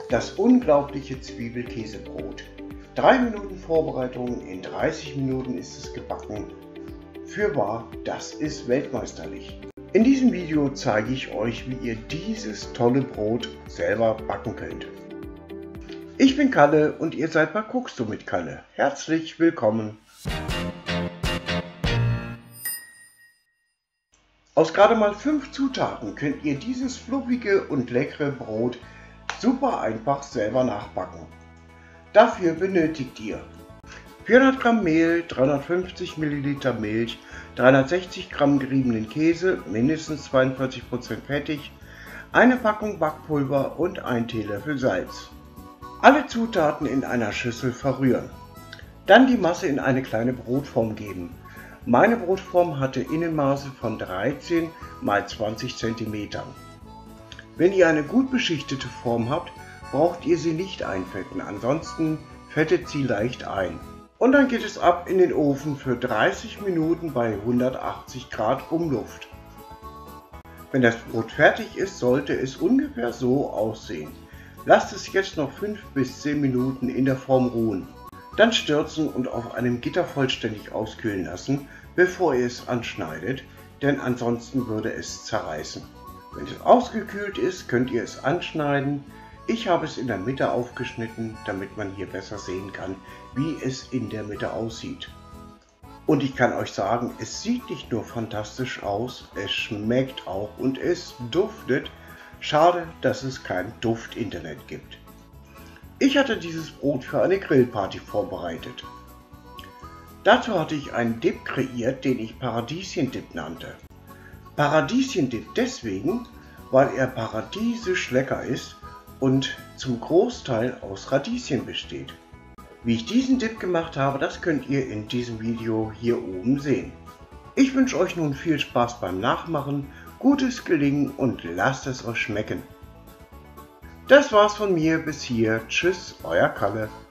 Das unglaubliche Zwiebelkäsebrot. 3 Minuten Vorbereitung, in 30 Minuten ist es gebacken. Fürwahr, das ist weltmeisterlich. In diesem Video zeige ich euch, wie ihr dieses tolle Brot selber backen könnt. Ich bin Kalle und ihr seid bei Kuckst du mit Kalle. Herzlich willkommen. Aus gerade mal 5 Zutaten könnt ihr dieses fluffige und leckere Brot super einfach selber nachbacken. Dafür benötigt ihr 400 Gramm Mehl, 350 Milliliter Milch, 360 Gramm geriebenen Käse, mindestens 42% fettig, eine Packung Backpulver und 1 Teelöffel Salz. Alle Zutaten in einer Schüssel verrühren. Dann die Masse in eine kleine Brotform geben. Meine Brotform hatte Innenmaße von 13 x 20 cm. Wenn ihr eine gut beschichtete Form habt, braucht ihr sie nicht einfetten, ansonsten fettet sie leicht ein. Und dann geht es ab in den Ofen für 30 Minuten bei 180 Grad Umluft. Wenn das Brot fertig ist, sollte es ungefähr so aussehen. Lasst es jetzt noch 5 bis 10 Minuten in der Form ruhen. Dann stürzen und auf einem Gitter vollständig auskühlen lassen, bevor ihr es anschneidet, denn ansonsten würde es zerreißen. Wenn es ausgekühlt ist, könnt ihr es anschneiden. Ich habe es in der Mitte aufgeschnitten, damit man hier besser sehen kann, wie es in der Mitte aussieht. Und ich kann euch sagen, es sieht nicht nur fantastisch aus, es schmeckt auch und es duftet. Schade, dass es kein Duft-Internet gibt. Ich hatte dieses Brot für eine Grillparty vorbereitet. Dazu hatte ich einen Dip kreiert, den ich Paradieschen-Dip nannte. Paradieschen-Dip deswegen, weil er paradiesisch lecker ist und zum Großteil aus Radieschen besteht. Wie ich diesen Dip gemacht habe, das könnt ihr in diesem Video hier oben sehen. Ich wünsche euch nun viel Spaß beim Nachmachen, gutes Gelingen und lasst es euch schmecken. Das war's von mir bis hier. Tschüss, euer Kalle.